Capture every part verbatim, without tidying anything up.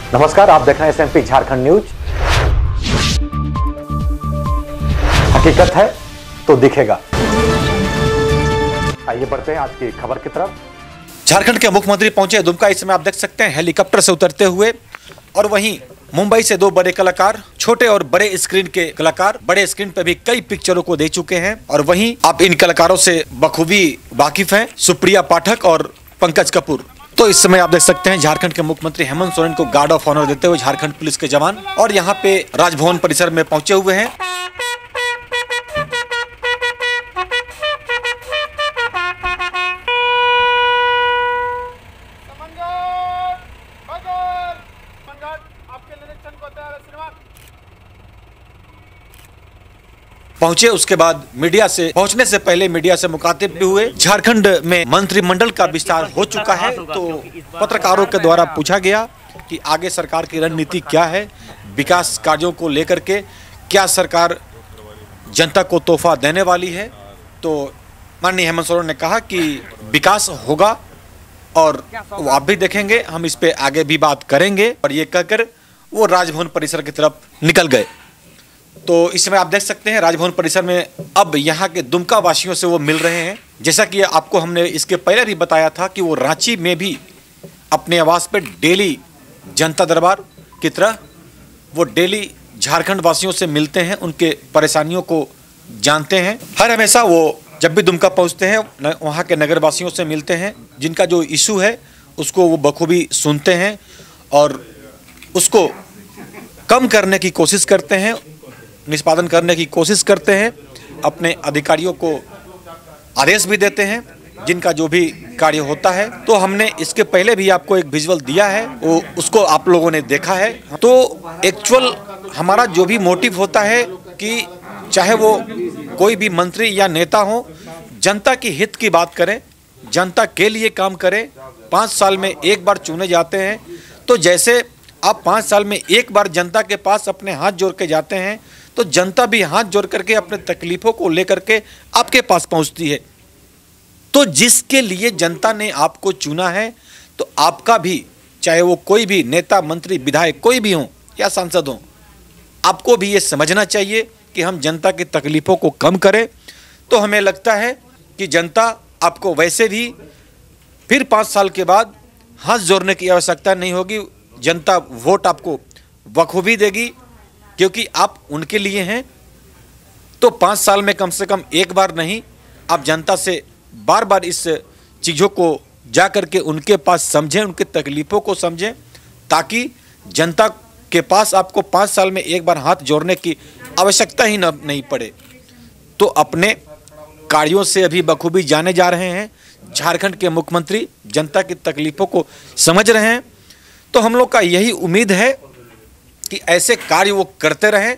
नमस्कार, आप देख रहे हैं एसएमपी झारखंड न्यूज। हकीकत है तो दिखेगा। आइए बढ़ते हैं आज की खबर की तरफ। झारखंड के मुख्यमंत्री पहुंचे दुमका। इस समय आप देख सकते हैं हेलीकॉप्टर से उतरते हुए, और वहीं मुंबई से दो बड़े कलाकार, छोटे और बड़े स्क्रीन के कलाकार, बड़े स्क्रीन पे भी कई पिक्चरों को दे चुके हैं। और वहीं आप इन कलाकारों से बखूबी वाकिफ हैं, सुप्रिया पाठक और पंकज कपूर। तो इस समय आप देख सकते हैं झारखंड के मुख्यमंत्री हेमंत सोरेन को गार्ड ऑफ ऑनर देते हुए झारखंड पुलिस के जवान, और यहाँ पे राजभवन परिसर में पहुंचे हुए हैं। पहुंचे, उसके बाद मीडिया से पहुंचने से पहले मीडिया से मुखातिब भी हुए। झारखंड में मंत्रिमंडल का विस्तार हो चुका है, तो पत्रकारों के द्वारा पूछा गया कि आगे सरकार की रणनीति क्या है, विकास कार्यों को लेकर के क्या सरकार जनता को तोहफा देने वाली है। तो माननीय हेमंत सोरेन ने कहा कि विकास होगा और वो आप भी देखेंगे, हम इस पे आगे भी बात करेंगे। और ये कहकर वो राजभवन परिसर की तरफ निकल गए। तो इस समय आप देख सकते हैं राजभवन परिसर में अब यहाँ के दुमका वासियों से वो मिल रहे हैं। जैसा कि आपको हमने इसके पहले भी बताया था कि वो रांची में भी अपने आवास पे डेली जनता दरबार की तरह वो डेली झारखंड वासियों से मिलते हैं, उनके परेशानियों को जानते हैं। हर हमेशा वो जब भी दुमका पहुँचते हैं वहाँ के नगर वासियों से मिलते हैं, जिनका जो इशू है उसको वो बखूबी सुनते हैं और उसको कम करने की कोशिश करते हैं, निष्पादन करने की कोशिश करते हैं। अपने अधिकारियों को आदेश भी देते हैं जिनका जो भी कार्य होता है। तो हमने इसके पहले भी आपको एक विजुअल दिया है, वो उसको आप लोगों ने देखा है। तो एक्चुअल हमारा जो भी मोटिव होता है कि चाहे वो कोई भी मंत्री या नेता हो, जनता की हित की बात करें, जनता के लिए काम करें। पाँच साल में एक बार चुने जाते हैं, तो जैसे आप पाँच साल में एक बार जनता के पास अपने हाथ जोड़ के जाते हैं, तो जनता भी हाथ जोड़ करके अपने तकलीफों को लेकर के आपके पास पहुंचती है। तो जिसके लिए जनता ने आपको चुना है, तो आपका भी, चाहे वो कोई भी नेता, मंत्री, विधायक कोई भी हो या सांसद हो, आपको भी ये समझना चाहिए कि हम जनता की तकलीफों को कम करें। तो हमें लगता है कि जनता आपको वैसे भी फिर पाँच साल के बाद हाथ जोड़ने की आवश्यकता नहीं होगी। जनता वोट आपको बखूबी देगी, क्योंकि आप उनके लिए हैं। तो पाँच साल में कम से कम एक बार नहीं, आप जनता से बार बार इस चीज़ों को जा कर के उनके पास समझें, उनके तकलीफ़ों को समझें, ताकि जनता के पास आपको पाँच साल में एक बार हाथ जोड़ने की आवश्यकता ही न नहीं पड़े। तो अपने कार्यों से अभी बखूबी जाने जा रहे हैं। झारखंड के मुख्यमंत्री जनता की तकलीफ़ों को समझ रहे हैं। तो हम लोग का यही उम्मीद है कि ऐसे कार्य वो करते रहें,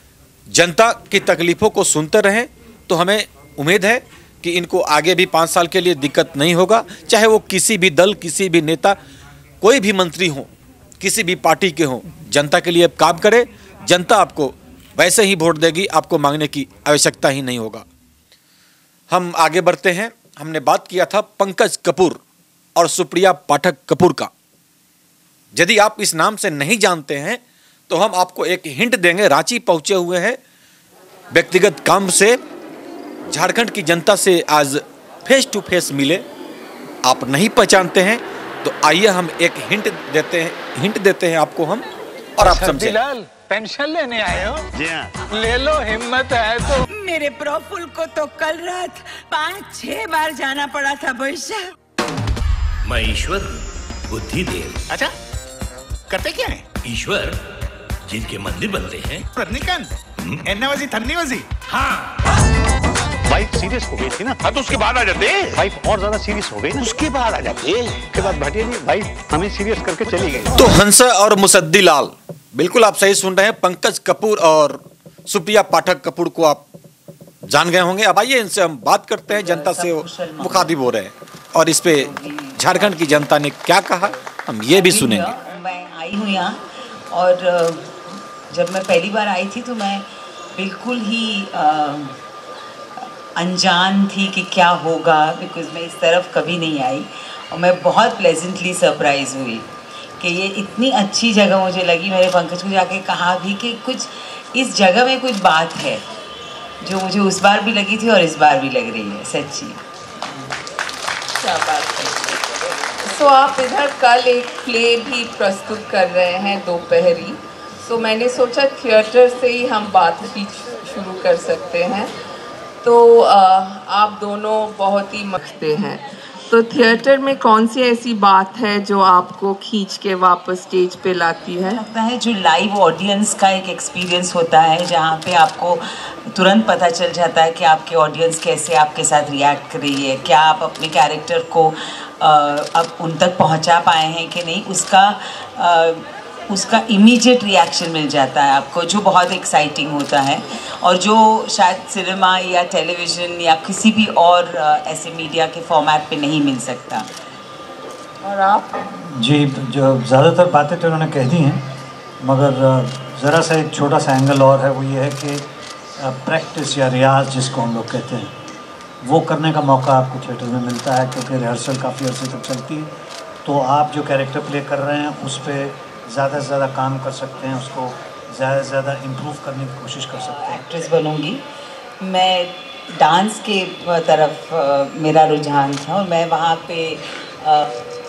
जनता की तकलीफ़ों को सुनते रहें। तो हमें उम्मीद है कि इनको आगे भी पाँच साल के लिए दिक्कत नहीं होगा। चाहे वो किसी भी दल, किसी भी नेता, कोई भी मंत्री हो, किसी भी पार्टी के हों, जनता के लिए काम करें। जनता आपको वैसे ही वोट देगी, आपको मांगने की आवश्यकता ही नहीं होगा। हम आगे बढ़ते हैं। हमने बात किया था पंकज कपूर और सुप्रिया पाठक कपूर का। यदि आप इस नाम से नहीं जानते हैं तो हम आपको एक हिंट देंगे। रांची पहुंचे हुए हैं व्यक्तिगत काम से, झारखंड की जनता से आज फेस टू फेस मिले। आप नहीं पहचानते हैं तो आइए हम एक हिंट देते हैं हिंट देते हैं आपको हम, और आप समझें। पेंशन लेने आए हो? जी हाँ। ले लो, हिम्मत है तो। मेरे प्रफुल्ल को तो कल रात पाँच छह बार जाना पड़ा था भैया। मैं ईश्वर बुद्धि दे। अच्छा, करते क्या है? ईश्वर जिनके मंदिर बनते हैं। रजनीकांत, एन्नावाजी थन्नीवाजी। हाँ, वाइफ सीरियस हो गई थी ना, हाँ तो उसके बाद आ जाते। वाइफ और ज्यादा सीरियस हो गई ना, उसके बाद आ जाते। उसके बाद भाटिया जी वाइफ हमें सीरियस करके चली गई। तो हंस और मुसद्दी लाल, बिल्कुल आप सही सुन रहे हैं। पंकज कपूर और सुप्रिया पाठक कपूर को आप जान गए होंगे। अब आइए इनसे हम बात करते हैं। जनता से मुखातिब हो रहे हैं और इस पे झारखंड की जनता ने क्या कहा हम ये भी सुनेंगे। मैं आई हूँ यहाँ, और जब मैं पहली बार आई थी तो मैं बिल्कुल ही आ, अनजान थी कि क्या होगा, बिकॉज़ मैं इस तरफ कभी नहीं आई। और मैं बहुत प्लेजेंटली सरप्राइज हुई कि ये इतनी अच्छी जगह मुझे लगी। मैंने पंकज को जाके कहा भी कि कुछ इस जगह में कुछ बात है जो मुझे उस बार भी लगी थी और इस बार भी लग रही है। सच्ची क्या बात है। तो आप इधर कल एक प्ले भी प्रस्तुत कर रहे हैं दोपहरी, तो मैंने सोचा थिएटर से ही हम बातचीत शुरू कर सकते हैं। तो आप दोनों बहुत ही मखते हैं, तो थिएटर में कौन सी ऐसी बात है जो आपको खींच के वापस स्टेज पे लाती है? लगता है जो लाइव ऑडियंस का एक एक्सपीरियंस होता है, जहाँ पे आपको तुरंत पता चल जाता है कि आपके ऑडियंस कैसे आपके साथ रिएक्ट कर रही है, क्या आप अपने कैरेक्टर को अब उन तक पहुँचा पाए हैं कि नहीं, उसका आ, उसका इमीडिएट रिएक्शन मिल जाता है आपको, जो बहुत एक्साइटिंग होता है और जो शायद सिनेमा या टेलीविज़न या किसी भी और ऐसे मीडिया के फॉर्मेट पे नहीं मिल सकता। और आप? जी, जो ज़्यादातर बातें तो उन्होंने कह दी हैं, मगर ज़रा सा एक छोटा सा एंगल और है, वो ये है कि प्रैक्टिस या रियाज जिसको हम लोग कहते हैं, वो करने का मौका आपको थिएटर में मिलता है, क्योंकि रिहर्सल काफ़ी अर्से तक चलती है। तो आप जो कैरेक्टर प्ले कर रहे हैं उस पर ज़्यादा से ज़्यादा काम कर सकते हैं, उसको ज़्यादा से ज़्यादा इम्प्रूव करने की कोशिश कर सकते हैं। एक्ट्रेस बनूंगी मैं, डांस के तरफ आ, मेरा रुझान था और मैं वहाँ पे आ,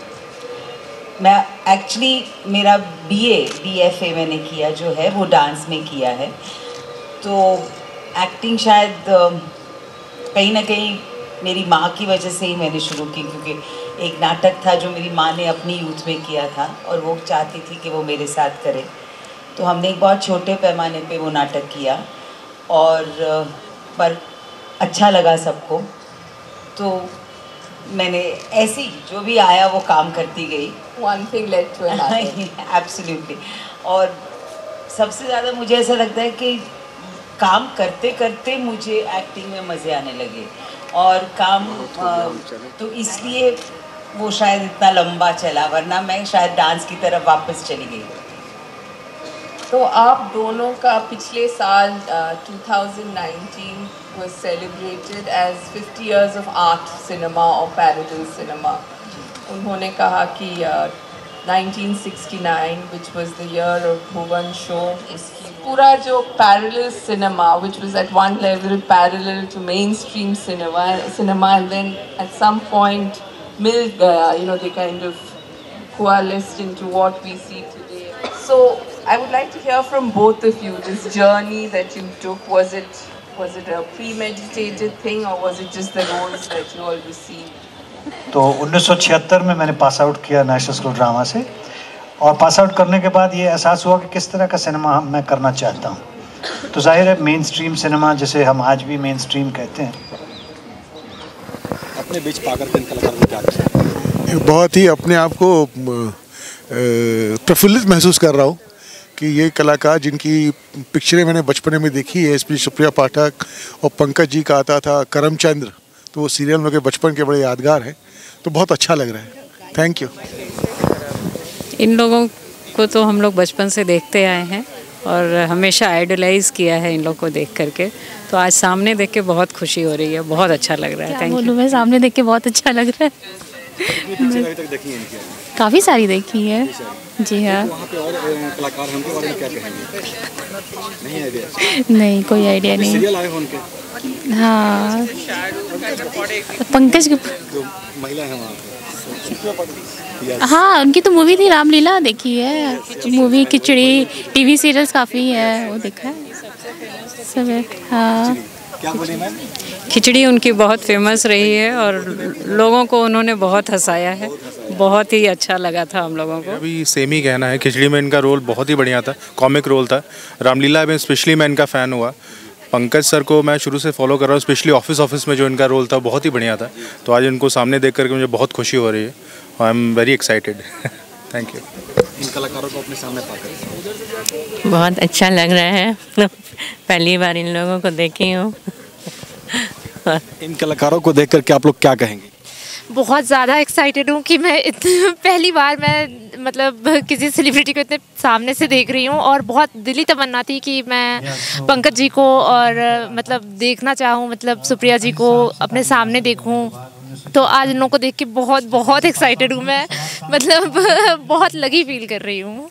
मैं एक्चुअली मेरा बीए बीएफए मैंने किया जो है वो डांस में किया है। तो एक्टिंग शायद कहीं ना कहीं मेरी माँ की वजह से ही मैंने शुरू की, क्योंकि एक नाटक था जो मेरी माँ ने अपनी यूथ में किया था और वो चाहती थी कि वो मेरे साथ करे। तो हमने एक बहुत छोटे पैमाने पे वो नाटक किया और पर अच्छा लगा सबको, तो मैंने ऐसी जो भी आया वो काम करती गई। One thing led to another. Absolutely. और सबसे ज़्यादा मुझे ऐसा लगता है कि काम करते करते मुझे एक्टिंग में मज़े आने लगे और काम आ, तो इसलिए वो शायद इतना लंबा चला, वरना मैं शायद डांस की तरफ वापस चली गई। तो आप दोनों का पिछले साल uh, twenty nineteen was celebrated as fifty years of art cinema or parallel cinema. उन्होंने कहा कि uh, nineteen sixty-nine, which was the year of Bhuvan show, इसकी पूरा जो parallel cinema, which was at one level parallel to mainstream cinema, cinema, and then at some point मिल गया, you know, they kind of coalesced into what we see today. So I would like to hear from both of you, this journey that you took, was it was it a premeditated thing or was it just the roles that you all received? तो उन्नीस सौ छिहत्तर में मैंने pass out किया national school drama से, और pass out करने के बाद ये एहसास हुआ कि किस तरह का सिनेमा मैं करना चाहता हूँ। तो जाहिर है मेन स्ट्रीम सिनेमा, जिसे हम आज भी मेन स्ट्रीम कहते हैं, अपने बीच पाकर के कलाकार को क्या करें? बहुत ही अपने आप को प्रफुल्लित महसूस कर रहा हूँ कि ये कलाकार जिनकी पिक्चरें मैंने बचपन में देखी है, इसमें सुप्रिया पाठक और पंकज जी का आता था करमचंद्र, तो वो सीरियल में के बचपन के बड़े यादगार हैं, तो बहुत अच्छा लग रहा है। Thank you. इन लोगों को तो हम लोग बचपन से देखते आए हैं और हमेशा आइडलाइज किया है इन लोग को देख करके, तो आज सामने देख के बहुत खुशी हो रही है, बहुत अच्छा लग रहा है। क्या बोलूं मैं, सामने देख के बहुत अच्छा लग रहा है। काफ़ी सारी देखी है जी हाँ। वहाँ पे और कलाकार हैं, उनके बारे में क्या कहेंगे? नहीं आइडिया? नहीं, कोई आइडिया नहीं। सीरियल आए हो उनके? हाँ, पंकज की जो महिला है वहाँ पे। हाँ, उनकी तो मूवी थी रामलीला, देखी है। मूवी, खिचड़ी, टीवी सीरियल्स काफ़ी है, वो देखा है सब है। हाँ, क्या बोली मैम? खिचड़ी उनकी बहुत फेमस रही है और लोगों को उन्होंने बहुत हंसाया है, बहुत ही अच्छा लगा था हम लोगों को। अभी सेम ही कहना है, खिचड़ी में इनका रोल बहुत ही बढ़िया था, कॉमिक रोल था। रामलीला में स्पेशली मैं इनका फ़ैन हुआ। पंकज सर को मैं शुरू से फॉलो कर रहा हूँ, स्पेशली ऑफिस ऑफिस में जो इनका रोल था बहुत ही बढ़िया था, तो आज इनको सामने देख करके मुझे बहुत खुशी हो रही है। I am very excited. Thank you. इन कलाकारों को अपने सामने पाकर बहुत अच्छा लग रहा है, पहली बार इन लोगों को देखी हूँ। इन कलाकारों को देख करके आप लोग क्या कहेंगे? बहुत ज़्यादा एक्साइटेड हूँ कि मैं पहली बार मैं मतलब किसी सेलिब्रिटी को इतने सामने से देख रही हूँ, और बहुत दिली तमन्ना थी कि मैं पंकज जी को और मतलब देखना चाहूँ, मतलब सुप्रिया जी को अपने सामने देखूँ। तो आज इन लोगों को देख के बहुत बहुत एक्साइटेड हूँ मैं। मतलब बहुत लगी फील कर रही हूँ।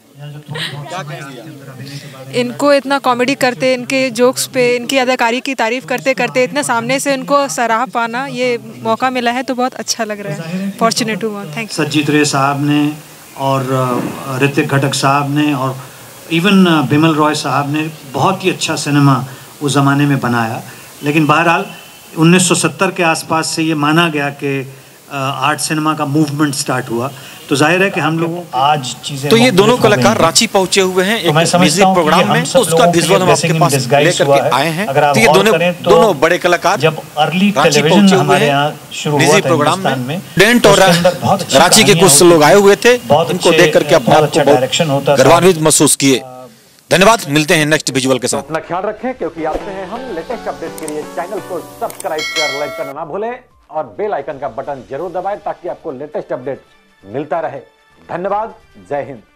इनको इतना कॉमेडी करते, इनके जोक्स पे, इनकी अदाकारी की तारीफ करते करते इतना सामने से इनको सराह पाना, ये मौका मिला है तो बहुत अच्छा लग रहा है। फॉर्चुनेट हुआ। Thank you. सज्जित रे साहब ने और ऋतिक घटक साहब ने और इवन बिमल रॉय साहब ने बहुत ही अच्छा सिनेमा उस ज़माने में बनाया। लेकिन बहरहाल उन्नीस सौ सत्तर के आसपास से ये माना गया कि आर्ट सिनेमा का मूवमेंट स्टार्ट हुआ, तो जाहिर है कि हम लोग आज चीज़ें। तो ये दोनों कलाकार रांची पहुंचे हुए हैं एक म्यूजिक प्रोग्राम में, तो उसका विजुअल हम आपके पास लेकर के आए हैं। तो ये दोनों दोनों बड़े कलाकार जब अर्ली रांची पहुंचे हुए हैं म्यूजिक प्रोग्राम में। स्टूडेंट और रांची के कुछ लोग आए हुए थे, उनको देख करके अपने आप को बहुत गर्वान्वित महसूस किए। धन्यवाद, मिलते हैं नेक्स्ट विजुअल के साथ। अपना ख्याल रखें, क्योंकि आपसे हैं हम लेटेस्ट अपडेट के लिए चैनल को सब्सक्राइब कर लाइक करना ना भूलें और बेल आइकन का बटन जरूर दबाएं ताकि आपको लेटेस्ट अपडेट मिलता रहे। धन्यवाद, जय हिंद।